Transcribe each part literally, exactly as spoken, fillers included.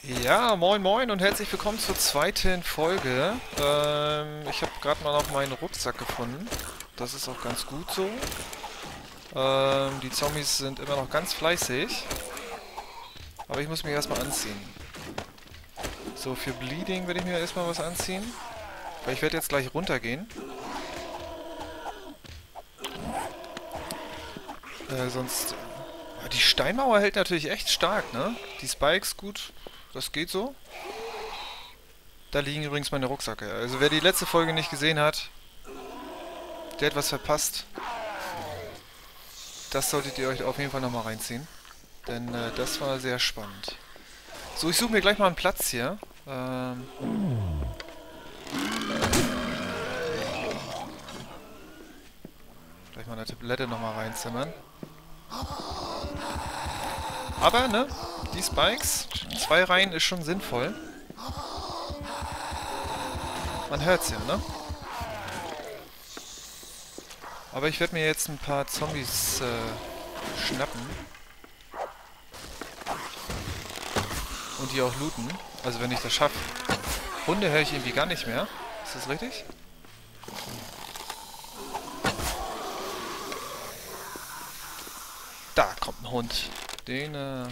Ja, moin moin und herzlich willkommen zur zweiten Folge. Ähm, ich habe gerade mal noch meinen Rucksack gefunden. Das ist auch ganz gut so. Ähm, die Zombies sind immer noch ganz fleißig. Aber ich muss mich erstmal anziehen. So, für Bleeding werde ich mir erstmal was anziehen. Weil ich werde jetzt gleich runtergehen. Äh, sonst... Die Steinmauer hält natürlich echt stark, ne? Die Spikes, gut. Das geht so. Da liegen übrigens meine Rucksäcke. Also wer die letzte Folge nicht gesehen hat, der hat was verpasst. Das solltet ihr euch auf jeden Fall nochmal reinziehen. Denn äh, das war sehr spannend. So, ich suche mir gleich mal einen Platz hier. Ähm, gleich mal eine Tablette nochmal reinzimmern. Aber, ne? Die Spikes, zwei Reihen ist schon sinnvoll. Man hört's ja, ne? Aber ich werde mir jetzt ein paar Zombies äh, schnappen. Und die auch looten. Also wenn ich das schaffe. Hunde höre ich irgendwie gar nicht mehr. Ist das richtig? Da kommt ein Hund. Den, äh...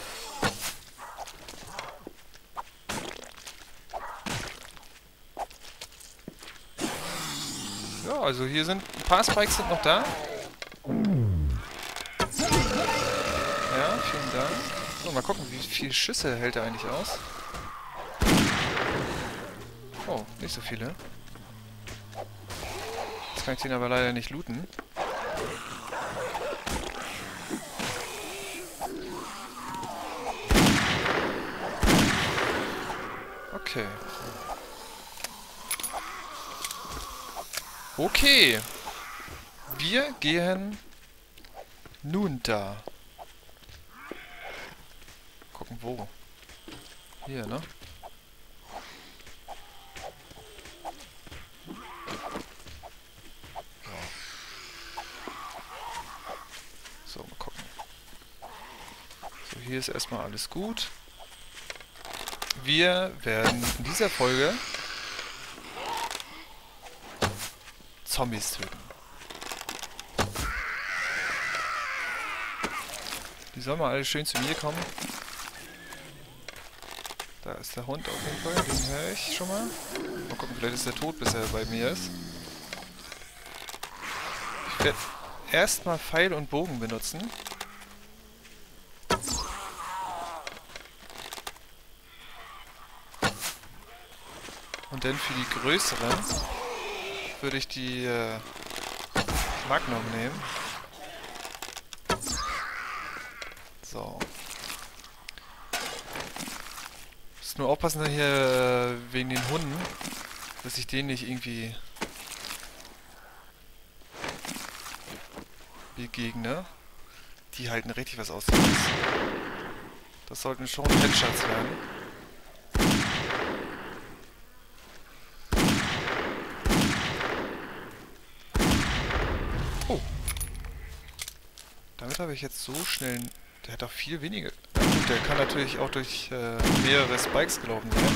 Ja, also hier sind... Ein paar Spikes sind noch da. Ja, vielen Dank. So, mal gucken, wie viele Schüsse hält er eigentlich aus. Oh, nicht so viele. Jetzt kann ich den aber leider nicht looten. Okay. Okay. Wir gehen nun da. Gucken wo. Hier, ne? So, mal gucken. So, hier ist erstmal alles gut. Wir werden in dieser Folge Zombies töten. Die sollen mal alle schön zu mir kommen. Da ist der Hund auf jeden Fall, den höre ich schon mal. Mal gucken, vielleicht ist er tot, bis er bei mir ist. Ich werde erstmal Pfeil und Bogen benutzen. Und dann für die größeren würde ich die äh, Magnum nehmen. So. Muss nur aufpassen hier äh, wegen den Hunden, dass ich denen nicht irgendwie begegne. Die halten richtig was aus. Das sollten schon Headshots werden. Oh. Damit habe ich jetzt so schnell... Der hat auch viel weniger... Na gut, der kann natürlich auch durch äh, mehrere Spikes gelaufen sein.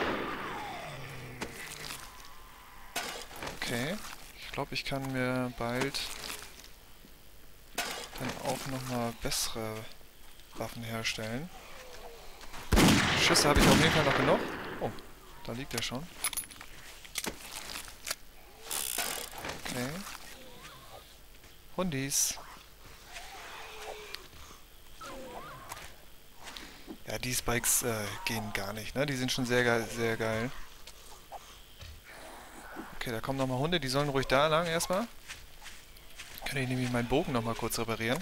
Okay. Ich glaube, ich kann mir bald dann auch nochmal bessere Waffen herstellen. Schüsse habe ich auf jeden Fall noch genug. Oh, da liegt er schon. Okay. Hundis. Ja, die Spikes äh, gehen gar nicht, ne? Die sind schon sehr geil, sehr geil. Okay, da kommen nochmal Hunde, die sollen ruhig da lang erstmal. Kann ich nämlich meinen Bogen nochmal kurz reparieren.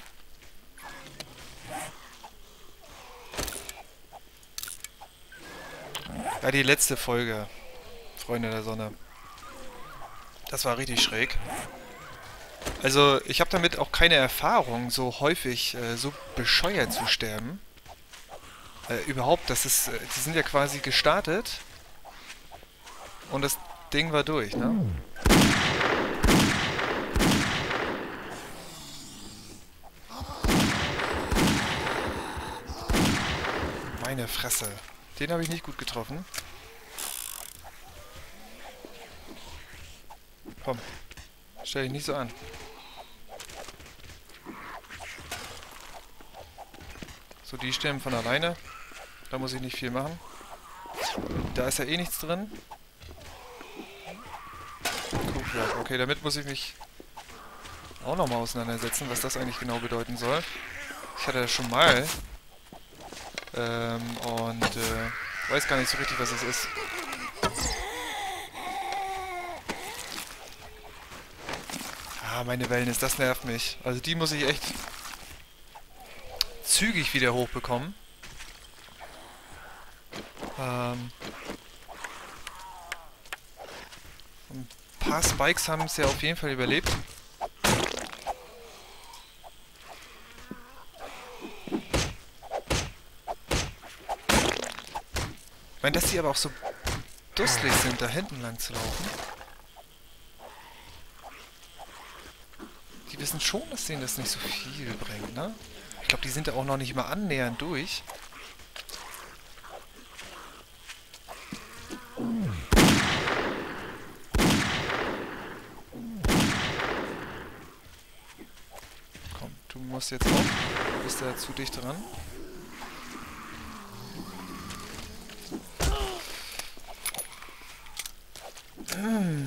Ja, die letzte Folge, Freunde der Sonne. Das war richtig schräg. Also, ich habe damit auch keine Erfahrung, so häufig, äh, so bescheuert zu sterben. Äh, überhaupt, das ist, äh, die sind ja quasi gestartet und das Ding war durch, ne? Meine Fresse. Den habe ich nicht gut getroffen. Komm. Stell dich nicht so an. So, die sterben von alleine. Da muss ich nicht viel machen. Da ist ja eh nichts drin. Kuhfleisch. Okay, damit muss ich mich auch nochmal auseinandersetzen, was das eigentlich genau bedeuten soll. Ich hatte das schon mal. Ähm, und äh, weiß gar nicht so richtig, was es ist. Ah, meine Wellness, das nervt mich. Also die muss ich echt zügig wieder hochbekommen. Ähm, ein paar Spikes haben es ja auf jeden Fall überlebt. Ich meine, dass die aber auch so dusselig sind, da hinten lang zu laufen. Die wissen schon, dass denen das nicht so viel bringt, ne? Ich glaube, die sind da auch noch nicht mal annähernd durch. Komm, du musst jetzt auch. Du bist da zu dicht dran. Hm.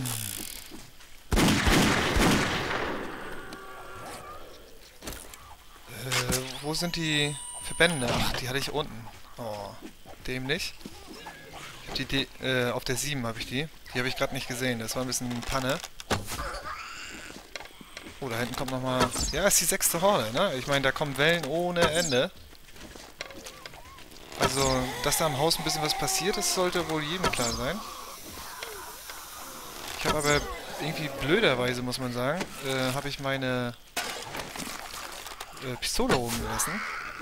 Äh, wo sind die Verbände? Ach, die hatte ich unten. Oh, dämlich. Ich hab die, die äh, auf der sieben habe ich die. Die habe ich gerade nicht gesehen. Das war ein bisschen Panne. Oh, da hinten kommt nochmal... Ja, ist die sechste Horde, ne? Ich meine, da kommen Wellen ohne Ende. Also, dass da am Haus ein bisschen was passiert, das sollte wohl jedem klar sein. Ich habe aber irgendwie blöderweise, muss man sagen, äh, habe ich meine äh, Pistole oben gelassen.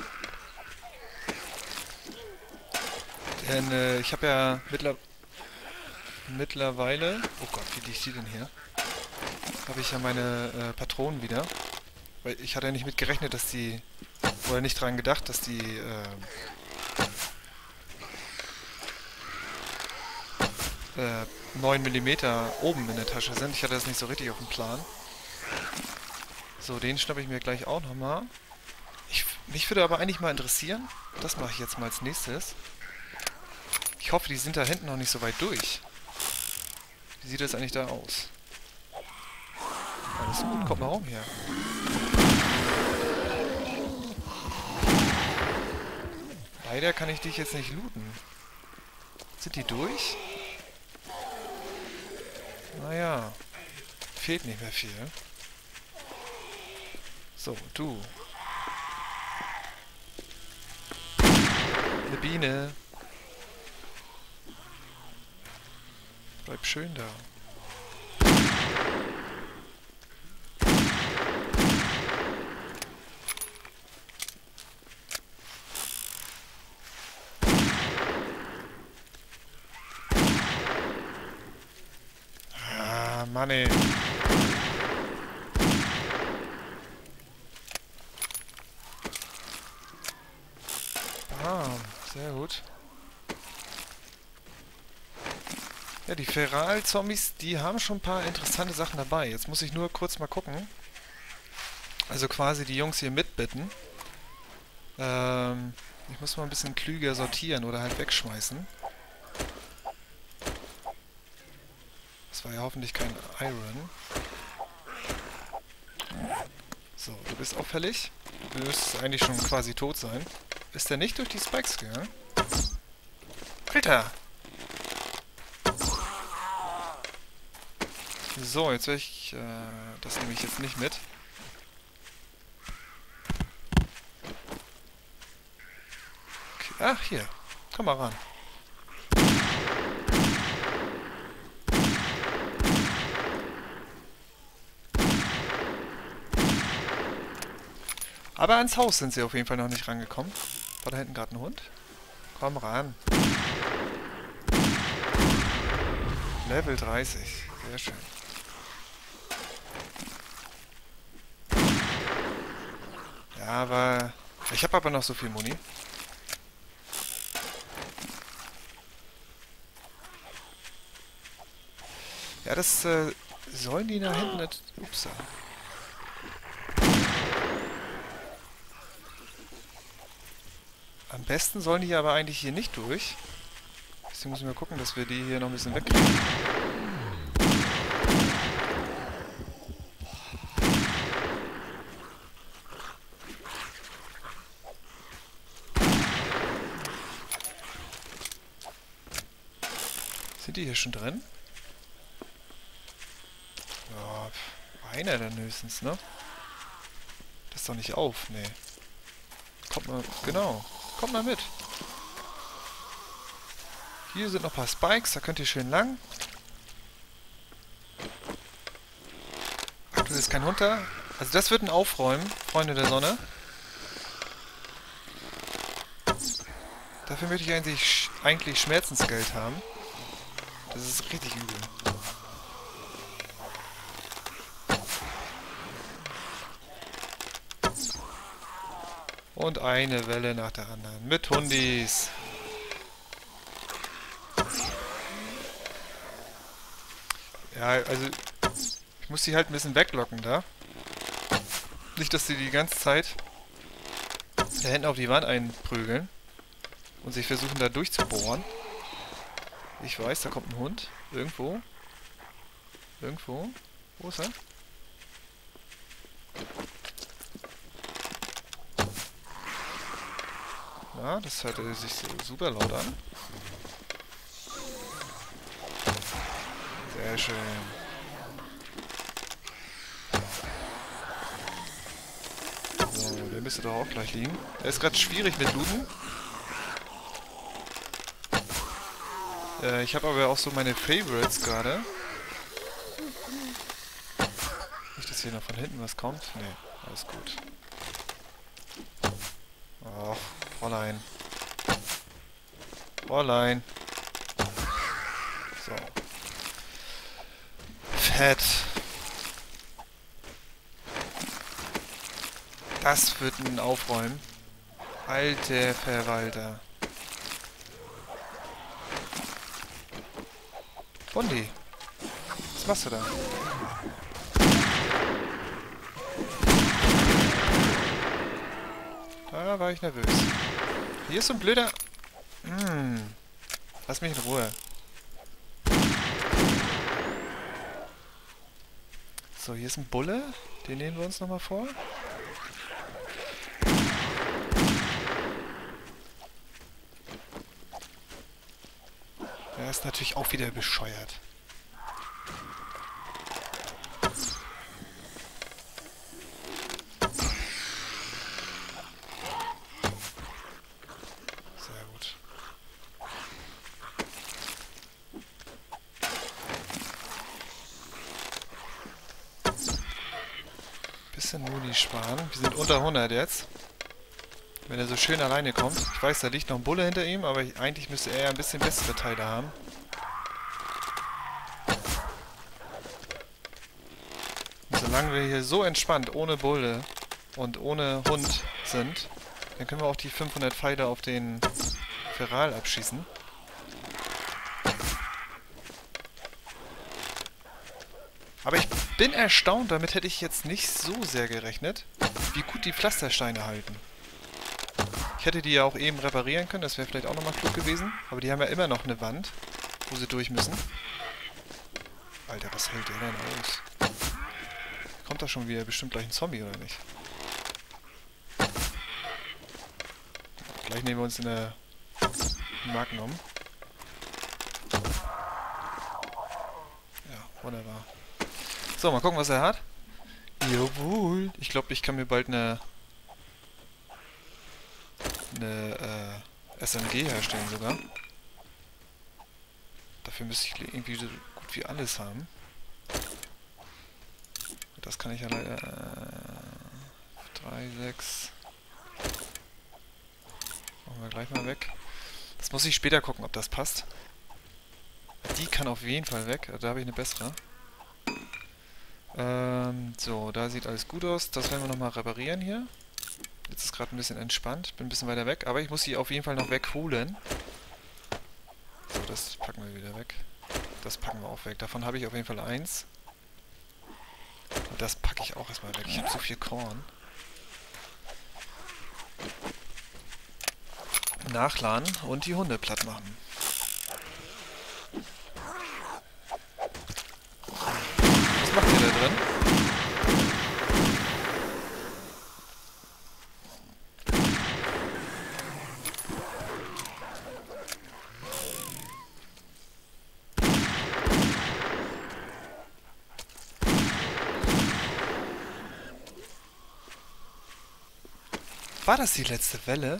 Denn äh, ich habe ja mittler mittlerweile... Oh Gott, wie liegt die denn hier? Habe ich ja meine äh, Patronen wieder. Weil ich hatte ja nicht mit gerechnet, dass die... Oder nicht dran gedacht, dass die... Äh, äh, neun Millimeter oben in der Tasche sind. Ich hatte das nicht so richtig auf dem Plan. So, den schnappe ich mir gleich auch nochmal. Ich, mich würde aber eigentlich mal interessieren, das mache ich jetzt mal als nächstes. Ich hoffe, die sind da hinten noch nicht so weit durch. Wie sieht das eigentlich da aus? Alles gut, kommt mal rum hier. Leider kann ich dich jetzt nicht looten. Sind die durch? Naja, fehlt nicht mehr viel. So, du. Eine Biene. Bleib schön da. Ah, Mann ey. Ah, sehr gut. Ja, die Feral-Zombies, die haben schon ein paar interessante Sachen dabei. Jetzt muss ich nur kurz mal gucken. Also quasi die Jungs hier mitbitten. Ähm, ich muss mal ein bisschen klüger sortieren oder halt wegschmeißen. Das war ja hoffentlich kein Iron. So, du bist auffällig. Du müsstest eigentlich schon quasi tot sein. Ist der nicht durch die Spikes gegangen? Alter! So, jetzt werde ich... Äh, das nehme ich jetzt nicht mit. Okay. Ach, hier. Komm mal ran. Aber ans Haus sind sie auf jeden Fall noch nicht rangekommen. War da hinten gerade ein Hund? Komm ran. Level dreißig. Sehr schön. Ja, aber... Ich habe aber noch so viel Muni. Ja, das äh, sollen die da hinten nicht... Ups. Am besten sollen die aber eigentlich hier nicht durch. Deswegen müssen wir gucken, dass wir die hier noch ein bisschen wegkriegen. Sind die hier schon drin? Ja, einer dann höchstens, ne? Das ist doch nicht auf, nee. Kommt mal, genau. Kommt mal mit. Hier sind noch ein paar Spikes, da könnt ihr schön lang. Aktuell ist kein Hund da. Also das wird ein Aufräumen, Freunde der Sonne. Dafür möchte ich eigentlich, eigentlich Schmerzensgeld haben. Das ist richtig übel. Und eine Welle nach der anderen. Mit Hundis. Ja, also ich muss die halt ein bisschen weglocken da. Nicht, dass die die ganze Zeit da hinten auf die Wand einprügeln und sich versuchen da durchzubohren. Ich weiß, da kommt ein Hund. Irgendwo. Irgendwo. Wo ist er? Ja, das hört sich so super laut an. Sehr schön. So, der müsste doch auch gleich liegen. Er ist gerade schwierig mit Looten. Äh, ich habe aber auch so meine Favorites gerade. Nicht, dass hier noch von hinten was kommt. Nee, alles gut. Ach, Fräulein. Fräulein. So. Fett. Das wird ein Aufräumen. Alter Verwalter. Bondi. Was machst du da? Da war ich nervös. Hier ist so ein blöder... Hm. Lass mich in Ruhe. So, hier ist ein Bulle. Den nehmen wir uns nochmal vor. Er ist natürlich auch wieder bescheuert. Sehr gut. Bisschen Muni sparen. Wir sind unter hundert jetzt. Wenn er so schön alleine kommt. Ich weiß, da liegt noch ein Bulle hinter ihm, aber ich, eigentlich müsste er ja ein bisschen bessere Teile haben. Und solange wir hier so entspannt, ohne Bulle und ohne Hund sind, dann können wir auch die fünfhundert Pfeile auf den Feral abschießen. Aber ich bin erstaunt, damit hätte ich jetzt nicht so sehr gerechnet, wie gut die Pflastersteine halten. Ich hätte die ja auch eben reparieren können, das wäre vielleicht auch nochmal klug gewesen. Aber die haben ja immer noch eine Wand, wo sie durch müssen. Alter, was hält der denn aus? Kommt da schon wieder bestimmt gleich ein Zombie, oder nicht? Gleich nehmen wir uns in der Magnum. Ja, wunderbar. So, mal gucken, was er hat. Jawohl. Ich glaube, ich kann mir bald eine... eine äh, S M G herstellen sogar. Dafür müsste ich irgendwie so gut wie alles haben. Das kann ich ja leider... Äh, drei, sechs... Machen wir gleich mal weg. Das muss ich später gucken, ob das passt. Die kann auf jeden Fall weg. Da habe ich eine bessere. Ähm, so, da sieht alles gut aus. Das werden wir nochmal reparieren hier. Jetzt ist gerade ein bisschen entspannt. Bin ein bisschen weiter weg. Aber ich muss sie auf jeden Fall noch wegholen. So, das packen wir wieder weg. Das packen wir auch weg. Davon habe ich auf jeden Fall eins. Und das packe ich auch erstmal weg. Ich habe so viel Korn. Nachladen und die Hunde platt machen. Was macht ihr da drin? War das die letzte Welle?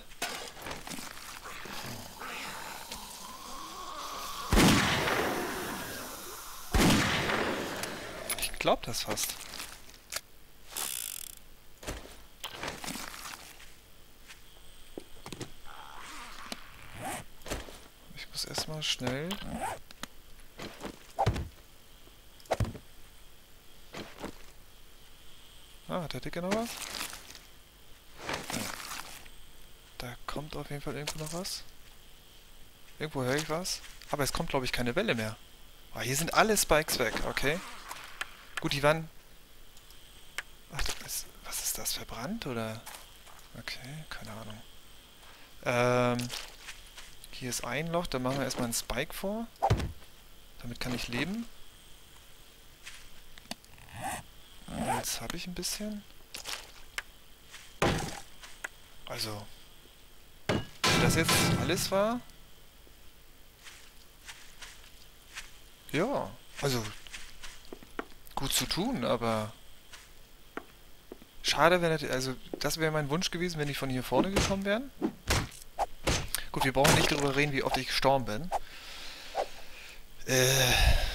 Ich glaube das fast. Ich muss erstmal schnell... Ah, hat der Dicke noch was? Da kommt auf jeden Fall irgendwo noch was. Irgendwo höre ich was. Aber es kommt, glaube ich, keine Welle mehr. Oh, hier sind alle Spikes weg, okay. Gut, die waren... Ach, das ist, was ist das? Verbrannt, oder? Okay, keine Ahnung. Ähm, hier ist ein Loch, da machen wir erstmal einen Spike vor. Damit kann ich leben. Jetzt habe ich ein bisschen. Also, wenn das jetzt alles war... Ja, also gut zu tun, aber schade, wenn das, also das wäre mein Wunsch gewesen, wenn die von hier vorne gekommen wären. Gut, wir brauchen nicht darüber reden, wie oft ich gestorben bin. Äh,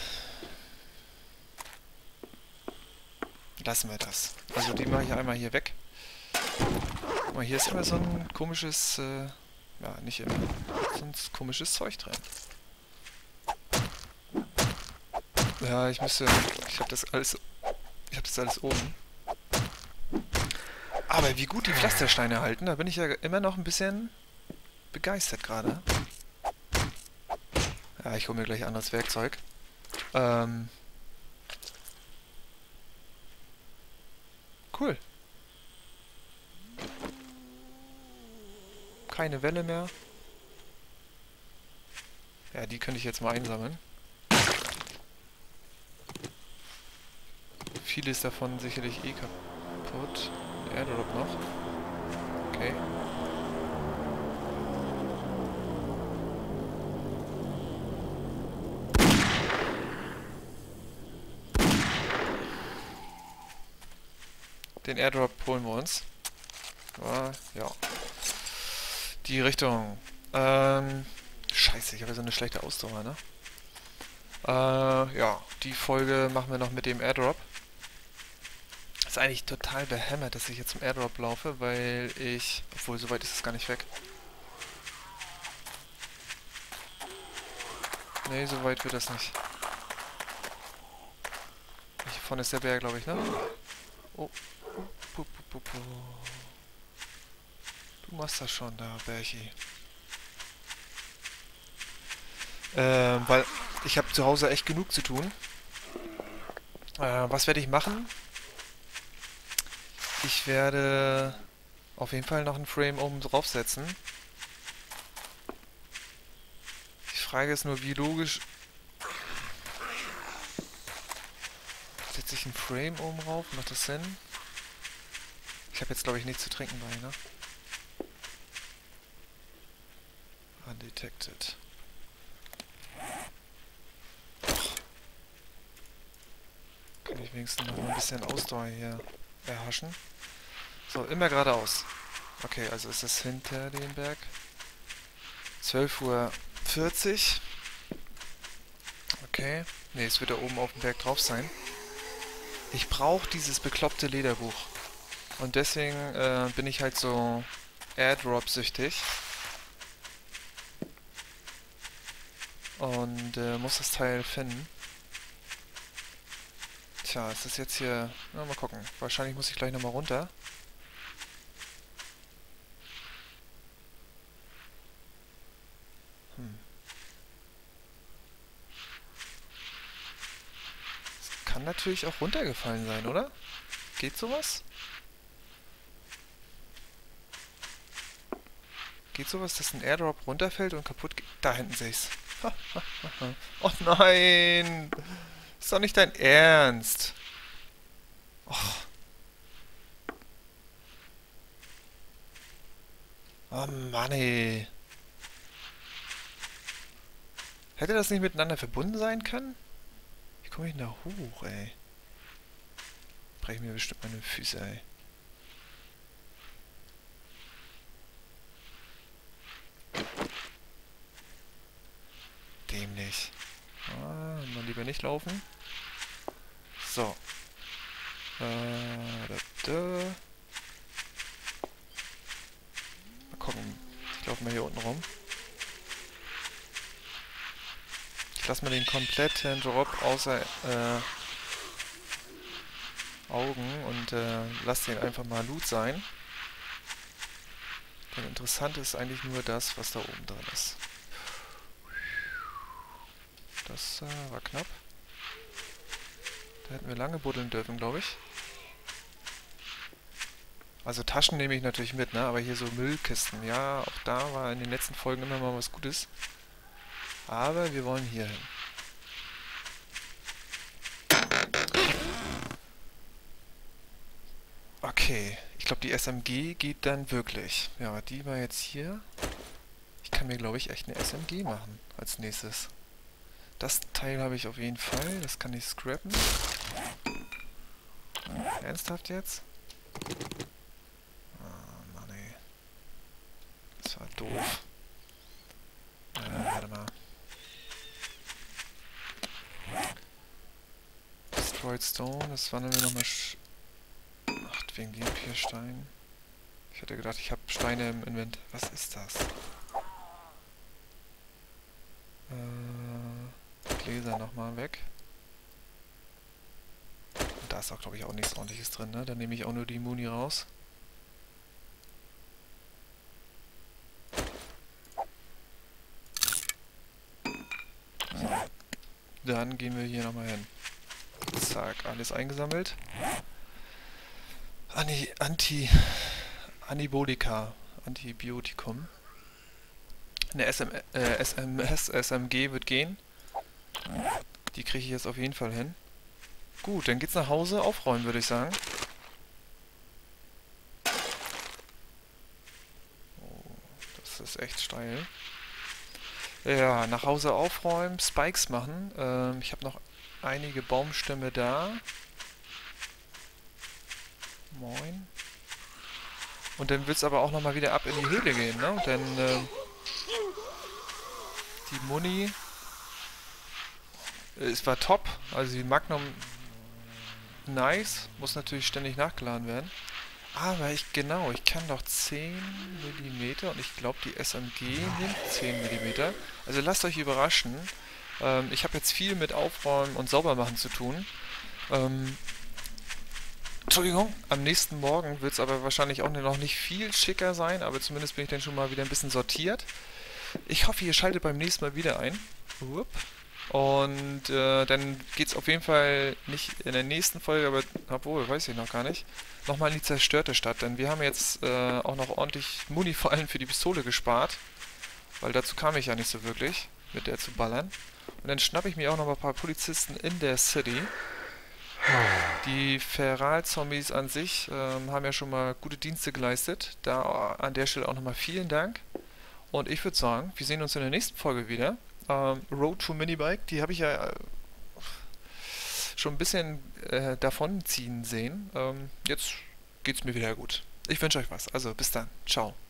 lassen wir das. Also die mache ich einmal hier weg. Guck mal, hier ist immer so ein komisches, äh, ja nicht immer, so ein komisches Zeug drin. Ja, ich müsste... Ich habe das alles... Ich habe das alles oben. Aber wie gut die Pflastersteine halten, da bin ich ja immer noch ein bisschen begeistert gerade. Ja, ich hole mir gleich anderes Werkzeug. Ähm... Cool. Keine Welle mehr. Ja, die könnte ich jetzt mal einsammeln. Vieles davon sicherlich eh kaputt. Airdrop noch. Okay. Den Airdrop holen wir uns. Ah, ja. Die Richtung. Ähm, scheiße, ich habe ja so eine schlechte Ausdauer, ne? Äh, ja, die Folge machen wir noch mit dem Airdrop. Ist eigentlich total behämmert, dass ich jetzt zum Airdrop laufe, weil ich... Obwohl, so weit ist es gar nicht weg. Nee, so weit wird das nicht. Hier vorne ist der Bär, glaube ich, ne? Oh. Puh, puh, puh, puh. Du machst das schon da, Bärchi. Ähm, weil ich habe zu Hause echt genug zu tun. Äh, was werde ich machen? Ich werde auf jeden Fall noch einen Frame oben draufsetzen. Die Frage ist nur, wie logisch... Setze ich einen Frame oben drauf? Macht das Sinn? Ich habe jetzt, glaube ich, nichts zu trinken bei, ne? Undetected. Kann ich wenigstens noch ein bisschen Ausdauer hier erhaschen. So, immer geradeaus. Okay, also ist das hinter dem Berg. zwölf Uhr vierzig. Okay. Ne, es wird da oben auf dem Berg drauf sein. Ich brauche dieses bekloppte Lederbuch. Und deswegen äh, bin ich halt so Airdrop-süchtig. Und äh, muss das Teil finden. Tja, ist das jetzt hier... Na, mal gucken. Wahrscheinlich muss ich gleich nochmal runter. Hm. kann natürlich auch runtergefallen sein, oder? Geht sowas? Geht sowas, dass ein Airdrop runterfällt und kaputt geht? Da hinten sehe ich's. Oh nein! Ist doch nicht dein Ernst. Och. Oh Mann, ey. Hätte das nicht miteinander verbunden sein können? Wie komme ich denn da hoch, ey? Breche mir bestimmt meine Füße, ey. Dämlich. Ah, mal lieber nicht laufen. So. Äh, da, da. Mal gucken. Ich laufe mal hier unten rum. Ich lasse mal den kompletten Drop außer äh, Augen und äh, lasse den einfach mal Loot sein. Denn interessant ist eigentlich nur das, was da oben drin ist. Das äh, war knapp. Da hätten wir lange buddeln dürfen, glaube ich. Also Taschen nehme ich natürlich mit, ne? Aber hier so Müllkisten. Ja, auch da war in den letzten Folgen immer mal was Gutes. Aber wir wollen hier hin. Okay, ich glaube die S M G geht dann wirklich. Ja, die war jetzt hier. Ich kann mir, glaube ich, echt eine S M G machen als nächstes. Das Teil habe ich auf jeden Fall. Das kann ich scrappen. Ernsthaft jetzt? Oh Mann, ey. Das war doof. Äh, warte mal. Destroyed Stone, das wandeln wir nochmal. Ach, wegen dem vier Stein. Ich hatte gedacht, ich habe Steine im Inventar. Was ist das? Äh, Gläser nochmal weg. Und da ist auch, glaube ich, auch nichts Ordentliches drin, ne? Dann nehme ich auch nur die Muni raus. So. Dann gehen wir hier nochmal hin. Zack, alles eingesammelt. Anti, Anti, Anabolika, Antibiotikum. Eine S M, äh, S M S, S M G wird gehen. Die kriege ich jetzt auf jeden Fall hin. Gut, dann geht's nach Hause, aufräumen, würde ich sagen. Oh, das ist echt steil. Ja, nach Hause aufräumen, Spikes machen. Ähm, ich habe noch einige Baumstämme da. Moin. Und dann wird es aber auch nochmal wieder ab in die Höhle gehen, ne? Denn äh, die Muni, äh, es war top. Also die Magnum, nice. Muss natürlich ständig nachgeladen werden. Aber ich, genau, ich kann doch zehn Millimeter und ich glaube die S M G nimmt zehn Millimeter. Also lasst euch überraschen. Ähm, ich habe jetzt viel mit Aufräumen und Saubermachen zu tun. Ähm, Entschuldigung, am nächsten Morgen wird es aber wahrscheinlich auch noch nicht viel schicker sein, aber zumindest bin ich dann schon mal wieder ein bisschen sortiert. Ich hoffe, ihr schaltet beim nächsten Mal wieder ein. Upp. Und äh, dann geht es auf jeden Fall nicht in der nächsten Folge, aber obwohl, weiß ich noch gar nicht, nochmal in die zerstörte Stadt. Denn wir haben jetzt äh, auch noch ordentlich Muni vor allem für die Pistole gespart, weil dazu kam ich ja nicht so wirklich, mit der zu ballern. Und dann schnappe ich mir auch noch mal ein paar Polizisten in der City. Die Feral-Zombies an sich ähm, haben ja schon mal gute Dienste geleistet. Da an der Stelle auch nochmal vielen Dank. Und ich würde sagen, wir sehen uns in der nächsten Folge wieder. Ähm, Road to Minibike, die habe ich ja äh, schon ein bisschen äh, davon ziehen sehen. Ähm, jetzt geht's mir wieder gut. Ich wünsche euch was. Also bis dann. Ciao.